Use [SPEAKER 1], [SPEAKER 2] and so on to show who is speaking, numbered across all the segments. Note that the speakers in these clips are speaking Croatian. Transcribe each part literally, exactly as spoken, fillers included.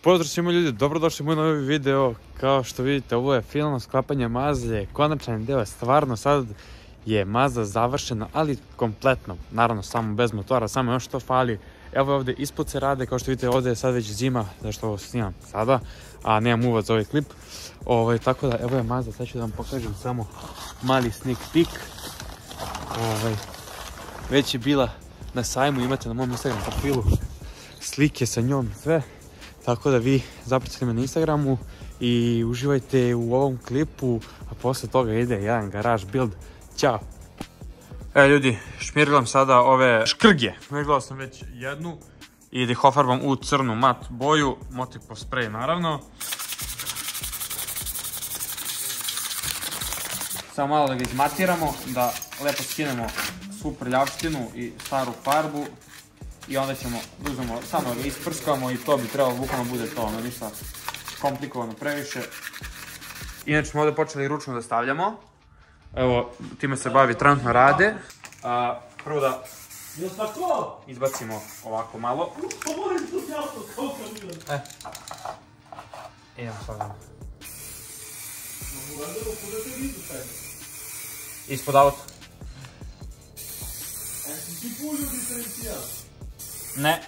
[SPEAKER 1] Pozdrav svima ljudi, dobrodošli u moj novi video. Kao što vidite, ovo je finalno sklapanje Mazde, konačan deo je stvarno, sad je Mazda završena, ali kompletno, naravno samo bez motora, samo još to fali. Evo ovdje ispod se rade, kao što vidite ovdje je sad već zima, zašto ovo snimam sada, a nemam uvod za ovaj klip. Ovaj, tako da, evo je Mazda, sad ću da vam pokažem samo mali sneak peek. Ovaj, već je bila na sajmu, imate na mom Instagram profilu slike sa njom, sve. Tako da vi zapratite me na Instagramu i uživajte u ovom klipu, a posle toga ide jedan garaž build. Ćao! E ljudi, šmirglam sada ove škrge. Šmirglao sam već jednu i da ih ofarbam u crnu mat boju, Motipo spray naravno. Samo malo da ga izmatiramo, da lepo skinemo svu prljavštinu i staru farbu. I onda ćemo, uzmemo, samo ga isprskamo i to bi trebalo bukvalno bude to, ono ništa komplikovano previše. Inače smo ovdje počeli ručno da stavljamo. Evo, time se bavi trenutno Rade. Prvo da izbacimo ovako malo. E, idemo stavljamo. Ispod auta. Ne.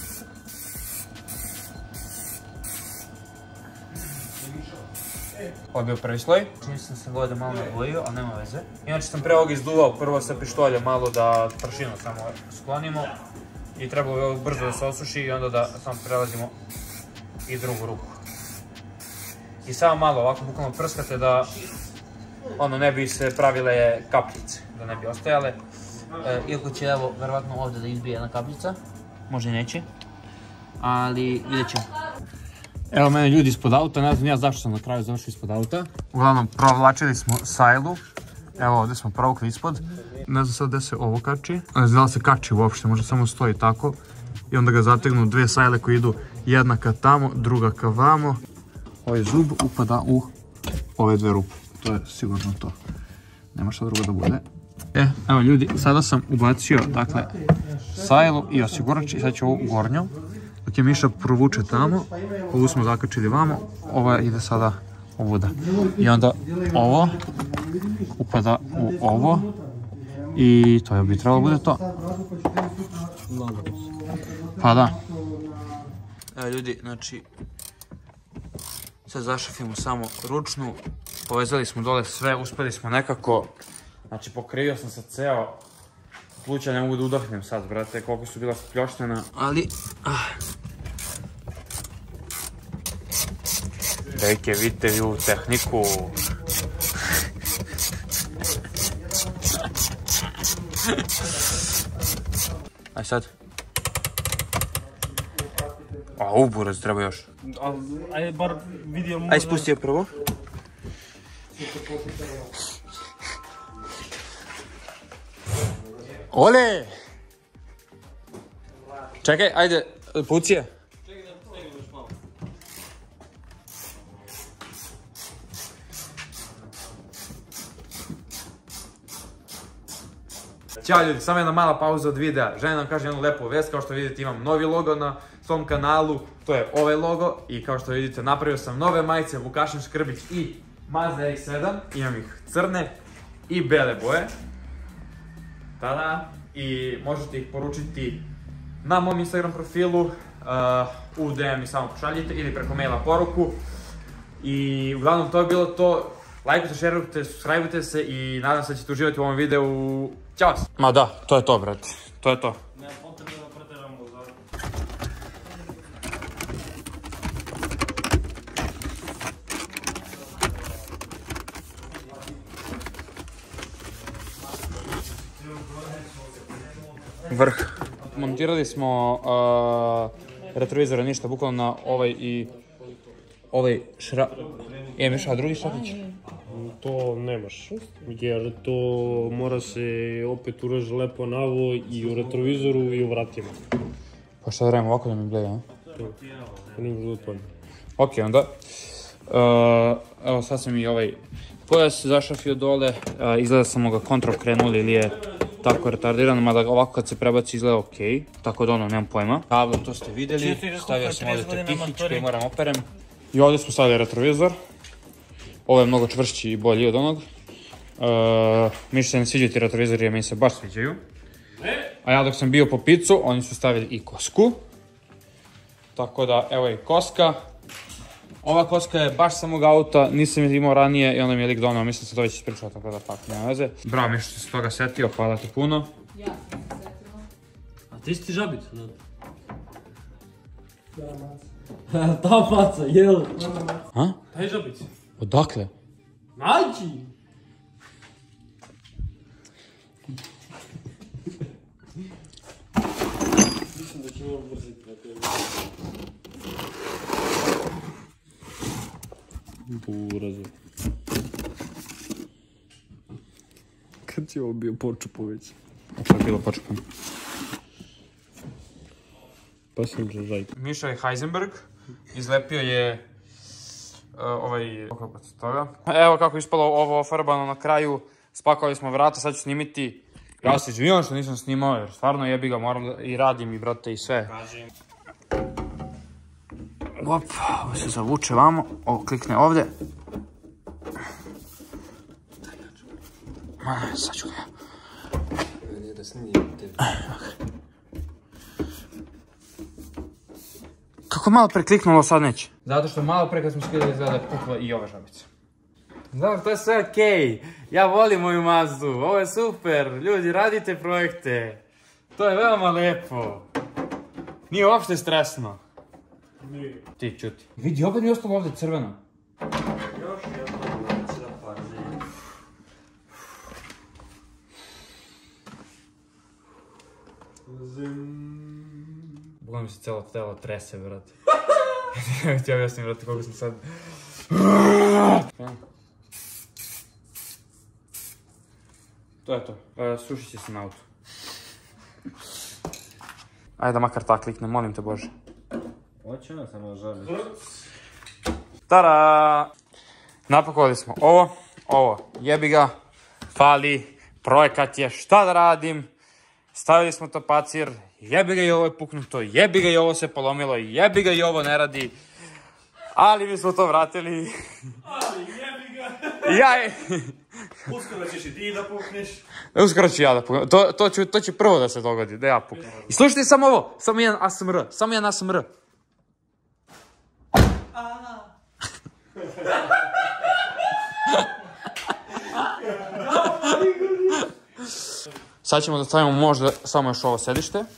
[SPEAKER 1] Ovo je bio prvi sloj. Čini sam se da malo ne bojio, ali nema veze. Inače sam pre ovog izduvao prvo sa pištolja malo da pršinu samo sklonimo. I trebalo bi ovo brzo da se osuši i onda da samo prelazimo i drugu ruku. I samo malo ovako bukvalno prskate da ono ne bi se pravile kapljice, da ne bi ostajale. Iako će evo verovatno ovdje da izbije jedna kapljica. Možda i neće, ali vidjet ćemo. Evo mene ljudi ispod auta, ne znam ja zašto sam na kraju završio ispod auta. Uglavnom provlačili smo sajlu, evo ovdje smo provukli ispod. Ne znam sad gdje se ovo kači, ne znam da li se kači uopšte, možda samo stoji tako. I onda ga zategnu dve sajle koje idu jedna ka tamo, druga ka vamo. Ovaj zub upada u ove dve rupe, to je sigurno to. Nema šta drugo da bude. E, evo ljudi, sada sam ubacio, dakle, sajlu i osigurač i sad ću ovo u gornju. Dok je Miša provuče tamo, ovu smo zakačili vamo, ova ide sada ovuda. I onda ovo upada u ovo i to bi trebalo bude to. Pa da. Evo ljudi, znači, sad zašafimo samo ručnu, povezali smo dole sve, uspeli smo nekako. Znači, pokrivio sam se ceo slučaj, ne mogu da udahnem sad, brate, koliko su bila spljoštena, ali... Dajke, vidite vi ovu tehniku. Aj sad. A, uburaz treba još.
[SPEAKER 2] Ajde, bar vidio možda...
[SPEAKER 1] Aj, spusti je prvo. Ole! Čekaj, ajde, puci je.
[SPEAKER 2] Čekaj da stegnem još malo.
[SPEAKER 1] Ćao ljudi, samo jedna mala pauza od videa. Želim da vam kažem jednu lepu vest, kao što vidite imam novi logo na svom kanalu. To je ovaj logo i kao što vidite napravio sam nove majice Vukašin Škrbić i Mazda R X sedam. Imam ih crne i bele boje. Tada, i možete ih poručiti na mom Instagram profilu, uh, u D M mi samo pošaljite ili preko maila poruku. I uglavnom to je bilo to, lajkujte, šerujte, subscribeujte se i nadam se da ćete uživati u ovom videu. Ćao! Ma da, to je to brate, to je to.
[SPEAKER 2] Nema potrebe da preteramo za...
[SPEAKER 1] Vrh. Montirali smo uh, retrovizore, ništa, bukvalno na ovaj i ovaj šra... E, Miša, a drugi šrafić?
[SPEAKER 2] To nemaš, jer to mora se opet uraži lepo na ovo i u retrovizoru i u vratima.
[SPEAKER 1] Pa šta da radimo, ovako da mi gleda, a?
[SPEAKER 2] To nije bilo to.
[SPEAKER 1] Ok, onda. Uh, evo sad sam i ovaj pojas zašafio dole, uh, izgleda samo ga kontrol krenuli ili je tako retardirano, mada ovako kad se prebaci izgleda okej. Tako da ono, nemam pojma. Tablo, to ste vidjeli, stavio sam ovdje tepihić koji moram operem. I ovdje smo stavili retrovizor. Ovo je mnogo čvršći i bolji od onog. Mi se ne sviđaju ti retrovizori jer mi se baš sviđaju. A ja dok sam bio po picu, oni su stavili i kosku. Tako da, evo je koska. Ova koska je baš samog auta, nisam je imao ranije i onda mi je lik donao, mislim se to već ispričao, tako da pak nema veze. Bravo mi što se toga setio, hvala ti puno.
[SPEAKER 3] Ja sam se setila.
[SPEAKER 2] A ti si ti žabica, da? Ta faca, jel?
[SPEAKER 1] A?
[SPEAKER 2] Daj žabicu.
[SPEAKER 1] Odakle?
[SPEAKER 2] Nađi! Mislim da ću ovo brziti na tebi. Burazu. Kad ti je ovo bio počupo već?
[SPEAKER 1] Ovo je bilo počupano.
[SPEAKER 2] Pa sam žajka.
[SPEAKER 1] Miša je Heisenberg, izlepio je ovaj oklopac toga. Evo kako je ispalo ovo ofarbano na kraju, spakovali smo vrata, sad ću snimiti. Ja se izvinjam što nisam snimao jer stvarno jebi ga, moram da i radim i brate i sve. Op, ovo se zavuče vamo, ovo klikne ovdje. Ma, sad ću ga ja.
[SPEAKER 2] Nije da snimim tebi.
[SPEAKER 1] Kako malo pre kliknulo, sad neće. Zato što malo pre kad smo skidali izgleda je pukla i ova žabica. Dobro, to je sve okej. Ja volim moju Mazdu, ovo je super. Ljudi, radite projekte. To je veoma lepo. Nije uopšte stresno.
[SPEAKER 2] Nije.
[SPEAKER 1] Ti čuti. Vidi, opet mi je ostalo ovdje crveno.
[SPEAKER 2] Još jedno da pazi.
[SPEAKER 1] Bogom mi se cijelo telo trese, brate. Htio objasnim, brate, koliko sam sad... To je to. E, sušit će se na auto. Ajde da makar tak klikne, molim te Bože.
[SPEAKER 2] Hoće ona samo žali.
[SPEAKER 1] Tada! Napakovali smo ovo, ovo, jebi ga, fali, projekat je, šta da radim, stavili smo to pacir, jebi ga i ovo je puknuto, jebi ga i ovo se polomilo, jebi ga i ovo ne radi, ali mi smo to vratili.
[SPEAKER 2] Ali jebi ga!
[SPEAKER 1] Ja je...
[SPEAKER 2] Uskoro ćeš i ti da pukneš.
[SPEAKER 1] Uskoro ću ja da puknem, to, to, ću, to će prvo da se dogodi, da ja puknem. I slušajte samo ovo, samo jedan A S M R, samo jedan A S M R. Sad ćemo da stavimo možda samo još ovo sedište. Uh,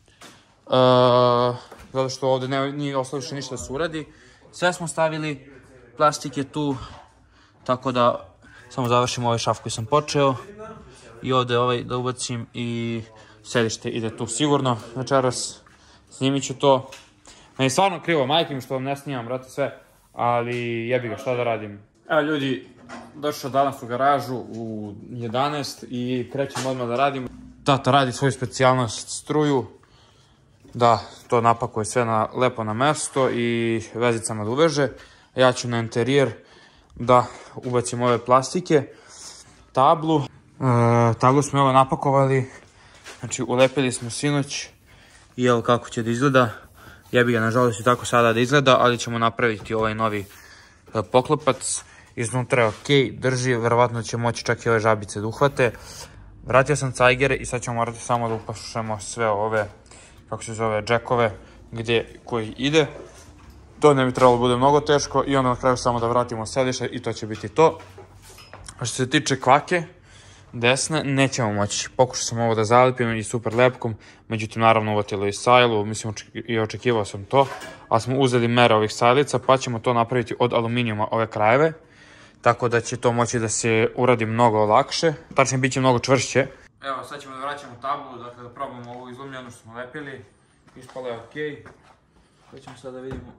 [SPEAKER 1] zato što ovdje ne, nije ostalo više ništa da se uradi. Sve smo stavili, plastik je tu, tako da samo završimo ovaj šaf koji sam počeo. I ovdje ovaj da ubacim i sedište ide tu sigurno. Večeras snimit ću to. Meni je stvarno krivo, majke mi što vam ne snimam, brate, sve. Ali jebi ga, šta da radim. Evo ljudi, došao danas u garažu u jedanaest i krećem odmah da radim. Tata radi svoju specijalnost struju. Da, to napakuje sve na, lepo na mesto i vezicama da uveže. Ja ću na interijer da ubacim ove plastike. Tablu. E, tablu smo ovo napakovali. Znači ulepili smo sinoć. I evo kako će da izgleda. Jebi ga, nažalost i tako sada da izgleda, ali ćemo napraviti ovaj novi poklopac. Iznutra je okej, drži, verovatno će moći čak i ove žabice da uhvate. Vratio sam cajgere i sad ćemo morati samo da upašemo sve ove, kako se zove, džekove, gdje koji ide. To ne bi trebalo bude mnogo teško i onda na kraju samo da vratimo sedište i to će biti to. A što se tiče kvake, desne, nećemo moći. Pokušao sam ovo da zalepim i super lepkom, međutim naravno uvatilo i sajlu, mislim i očekivao sam to, ali smo uzeli mere ovih sajlica pa ćemo to napraviti od aluminijuma ove krajeve, tako da će to moći da se uradi mnogo lakše, tačnije bit će mnogo čvršće. Evo sad ćemo da vraćamo tablu, dakle da probamo ovu izlomljenu što smo lepili, ispalo je okej. Sad ćemo sad da vidimo.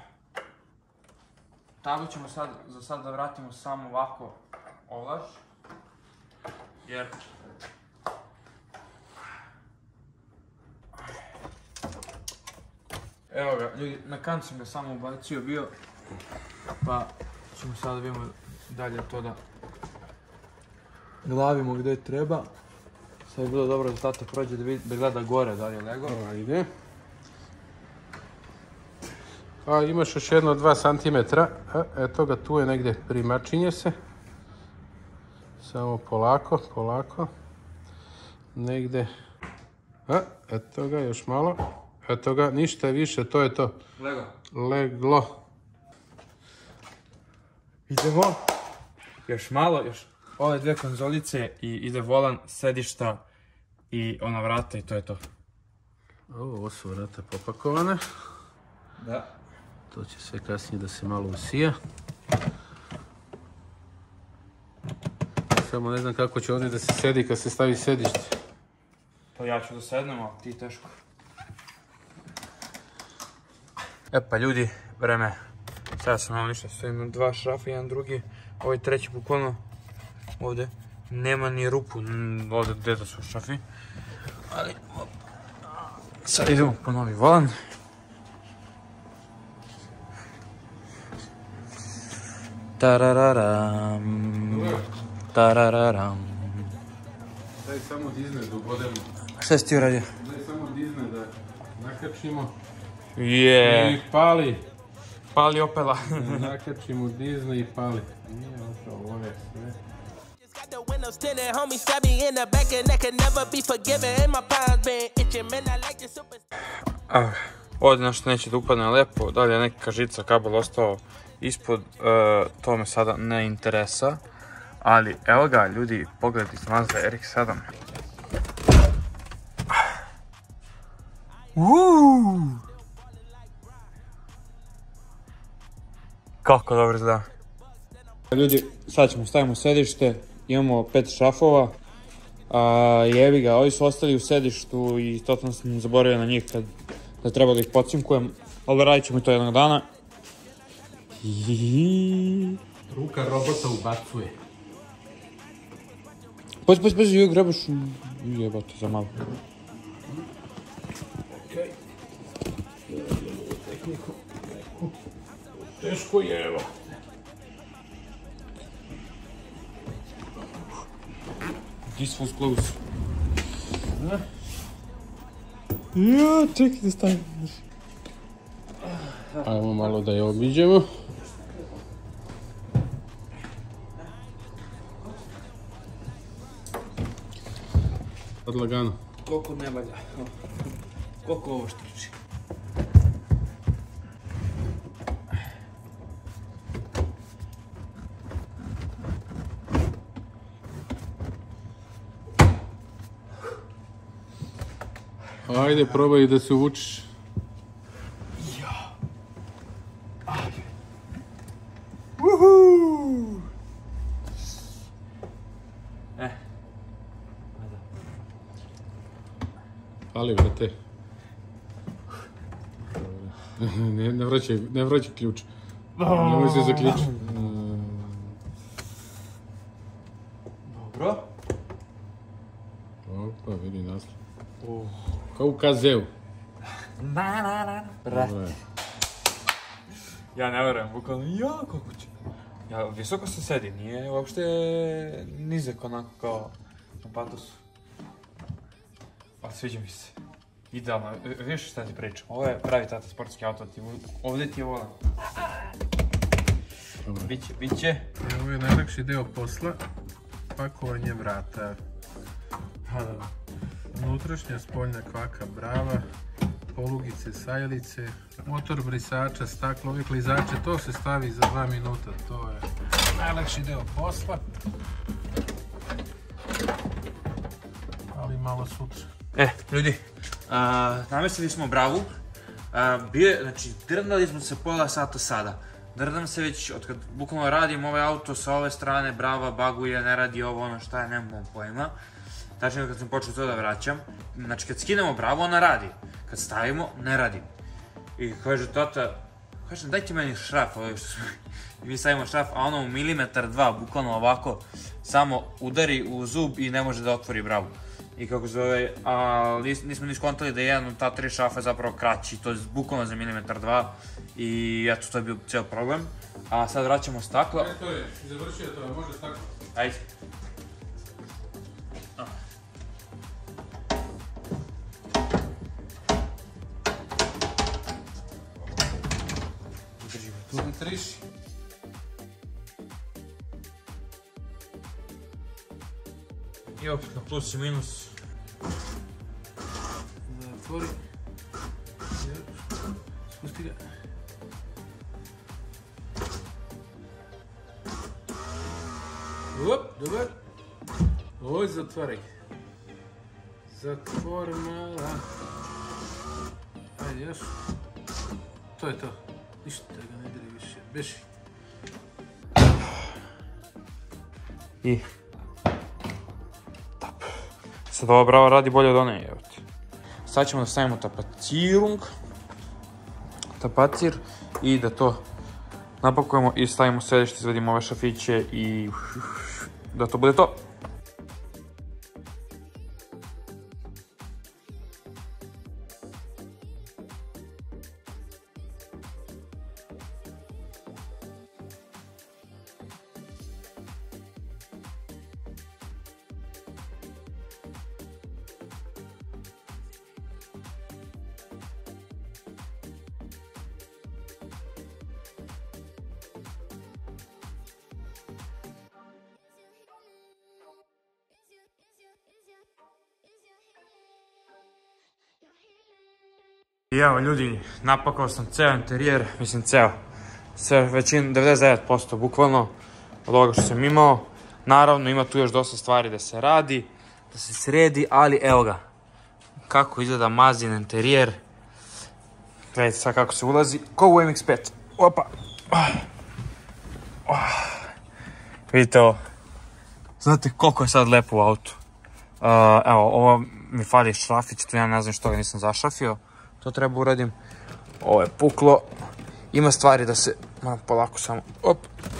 [SPEAKER 1] Tablu ćemo sad, za sad da vratimo samo ovako ovlaš. Jer evo ga, ljudi, na kant sam ga samo ubacio bio, pa ćemo sada da vidimo dalje to da glavimo gdje treba. Sad je bilo dobro da tata prođe da, vidi, da gleda gore da li je lego.
[SPEAKER 3] Ajde. A imaš još jedno dva centimetra. Eto ga, tu je negdje, primačinje se. Samo polako, polako. Negdje. A, eto ga, još malo. Eto ga, ništa više, to je to.
[SPEAKER 1] Lego.
[SPEAKER 3] Leglo.
[SPEAKER 1] Idemo. Još malo, još ove dve konzolice i ide volan, sedišta i ona vrata i to je to.
[SPEAKER 3] Ovo su vrata popakovane.
[SPEAKER 1] Da.
[SPEAKER 3] To će sve kasnije da se malo usija. Samo ne znam kako će ovdje da se sedi kad se stavi sedište.
[SPEAKER 1] Pa ja ću da sednem, ali ti teško. E pa ljudi, vreme. Sada sam malo ništa, stojim dva šrafa, jedan drugi. Ovaj treći bukvalno ovdje nema ni rupu, ovdje gdje da su šrafi. Ali, sad idemo po novi volan. Tarararam, tarararam.
[SPEAKER 3] Daj samo dizne da ubodemo.
[SPEAKER 1] Šta si ti uradio?
[SPEAKER 3] Daj samo dizne da nakačimo.
[SPEAKER 1] Je.
[SPEAKER 3] I pali.
[SPEAKER 1] Pali opela.
[SPEAKER 3] Nakačimo dizne i pali. Nije opravo, ovo je sve.
[SPEAKER 1] Ah, ovdje nešto neće da upadne lepo, dalje je neka žica, kabel ostao ispod, uh, to me sada ne interesa. Ali evo ga ljudi, pogledajte iz Mazda R X sedam. Uuuu! Kako dobro izgleda. Ljudi, sad ćemo stavimo sedište, imamo pet šrafova. A, jebi ga, ovi su ostali u sedištu i totalno sam zaboravio na njih kad da treba da ih pocinkujem. Ali radit ćemo to jednog dana. I...
[SPEAKER 3] Ruka robota ubacuje.
[SPEAKER 1] Pazi, pazi, pazi, joj grebaš... Jebate za malo.
[SPEAKER 3] Okej. Tehniku. Teško je, evo.
[SPEAKER 1] This was close. Ja, čekaj da stavim.
[SPEAKER 3] Ajmo malo da je obiđemo. Odlagano.
[SPEAKER 1] Koliko ne valja. Koliko ovo štriči.
[SPEAKER 3] Ajde, probaj da se uvučiš.
[SPEAKER 1] Ja. Ajde. Uhu. Eh. Ajde.
[SPEAKER 3] Ali, brate. Ne, ne vraćaj, ne vraćaj ključ. Nemoj se zaključi.
[SPEAKER 1] Dobro.
[SPEAKER 3] Opa, vidi naslov. Kao u K Z-u.
[SPEAKER 1] Na, na, na. Brate. Ja ne verujem, bukvalno, ja, kako će. Ja, visoko se sedi, nije uopšte nizak onako kao na patosu. A sviđa mi se. Idealno, vidiš šta ti pričam, ovo je pravi tata sportski auto, ti, ovdje ti je volan. Biće, biće.
[SPEAKER 3] Ovo je najlakši deo posla, pakovanje vrata.
[SPEAKER 1] Da, da, da.
[SPEAKER 3] Unutrašnja spoljna kvaka brava, polugice, sajlice, motor brisača, staklo, ove klizače, to se stavi za dva minuta, to je najlakši deo posla. Ali malo sutra.
[SPEAKER 1] E, ljudi, a, namestili smo bravu, a, bio je, znači, drndali smo se pola sata sada. Drdam se već, od kad bukvalno radim ovaj auto sa ove strane, brava baguje, ne radi ovo, ono šta je, nemam pojma. Tačno kad sam počeo to da vraćam, znači kad skinemo bravu, ona radi. Kad stavimo, ne radi. I kaže tata, kaže dajte meni šraf, ovaj što smo... I mi stavimo šraf, a ono u milimetar dva, bukvalno ovako, samo udari u zub i ne može da otvori bravu. I kako zove, ali nismo ni skontali da je jedan od ta tri šrafa zapravo kraći, to je bukvalno za milimetar dva. I eto, to je bio cijel problem. A sad vraćamo staklo.
[SPEAKER 3] E, to je, završio to, može staklo.
[SPEAKER 1] Ajde.
[SPEAKER 3] Centriši.
[SPEAKER 1] I opet na plus i minus.
[SPEAKER 3] Zatvori. Spusti ga. Op, dobar. Oj, zatvaraj. Zatvori mala. Ajde još. To je to. Ništa ga ne diri više. Beši.
[SPEAKER 1] I... Tap. Sad ova brava radi bolje od one, evo ti. Sad ćemo da stavimo tapacirung. Tapacir. I da to napakujemo i stavimo središte, izvedimo ove šafiće i... Da to bude to. I evo ljudi, napakao sam ceo interijer, mislim ceo, sve većin, devedeset devet posto bukvalno od ovoga što sam imao. Naravno ima tu još dosta stvari da se radi, da se sredi, ali evo ga, kako izgleda Mazdin interijer. Gledajte sad kako se ulazi, ko u M X pet, opa. Vidite ovo, znate koliko je sad lepo u autu. Evo, ovo mi fali šrafić, tu ja ne znam što ga nisam zašrafio. To treba uradim. Ovo je puklo. Ima stvari da se... Moram polako samo... Op.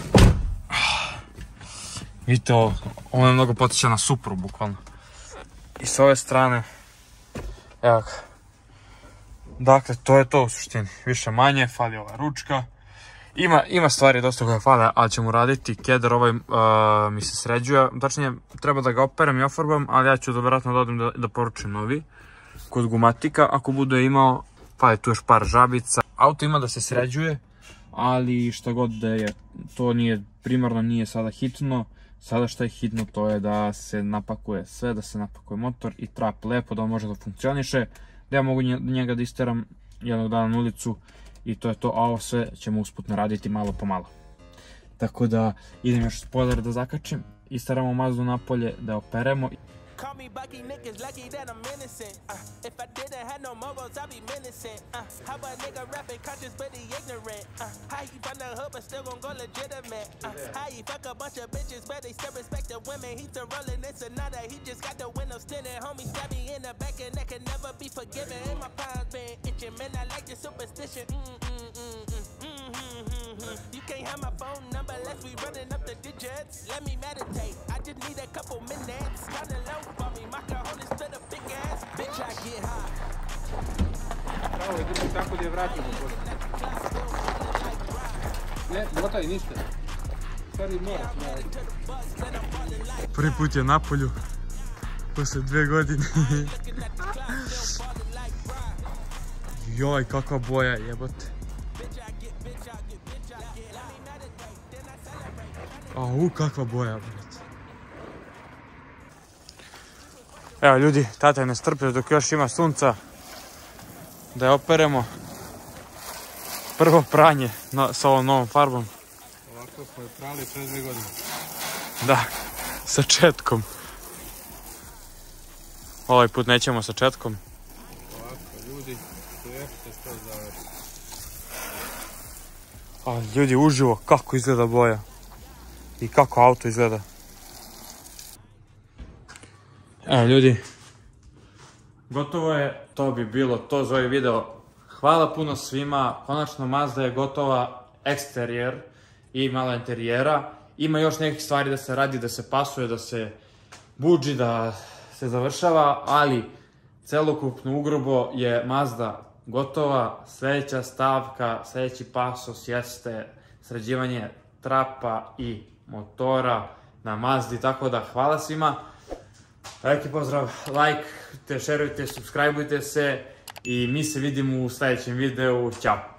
[SPEAKER 1] Vidite ovo. Ovo je mnogo potiče na Supru, bukvalno. I s ove strane... Evo ga. Dakle, to je to u suštini. Više manje, fali ova ručka. Ima, ima stvari dosta koje fale, ali ćemo raditi. Keder ovaj uh, mi se sređuje. Tačnije, treba da ga operem i ofarbam, ali ja ću da vjerojatno dodim da, da poručim novi. Kod gumatika, ako bude imao, pa je tu još par žabica. Auto ima da se sređuje, ali šta god da je, to nije, primarno nije sada hitno. Sada što je hitno to je da se napakuje sve, da se napakuje motor i trap lepo, da on može da funkcioniše. Da ja mogu njega da isteram jednog dana na ulicu i to je to, a ovo sve ćemo usputno raditi malo po malo. Tako da idem još spoiler da zakačim, isteramo Mazdu napolje, da je operemo. Call me Bucky, niggas lucky that I'm innocent. Uh, if I didn't have no morals, I'd be menacing. Uh, how a nigga rapping conscious but he ignorant? Uh, how he from the hood but still gon' go legitimate? Uh, how he fuck a bunch of bitches but they still respect the women? He still rollin' this and nada, he just got the windows tinted. Homie stabbed me in the back and that can never be forgiven. And my palms been itching, man, I like the superstition. Mm, mm, mm, mm, mm, mm, mm, mm. You can't have my phone number unless we running up the digits. Let me meditate, I just need a couple minutes. Kinda low.
[SPEAKER 3] Bravo, idemo tako da je vratimo. Ne, motaj ništa. Stvari moraš.
[SPEAKER 1] Prvi put je na polju. Posle dve godine. Joj, kakva boja, jebote. Au, kakva boja, brate. Evo ljudi, tata je nestrpljiv dok još ima sunca. Da je operemo. Prvo pranje no, s ovom novom farbom.
[SPEAKER 3] Ovako smo je prali pre dve godine.
[SPEAKER 1] Da, sa četkom. Ovaj put nećemo sa četkom.
[SPEAKER 3] Ovako, ljudi, sve se to završi.
[SPEAKER 1] A ljudi, uživo, kako izgleda boja. I kako auto izgleda. Evo ljudi, gotovo je, to bi bilo to za ovaj video. Hvala puno svima, konačno Mazda je gotova, eksterijer i malo interijera. Ima još nekih stvari da se radi, da se pasuje, da se budži, da se završava, ali celokupno ugrubo je Mazda gotova. Sljedeća stavka, sljedeći pasos jeste sređivanje trapa i motora na Mazdi, tako da hvala svima. Veliki pozdrav, lajkujte, šerujte, subscribeujte se i mi se vidimo u sljedećem videu. Ćao!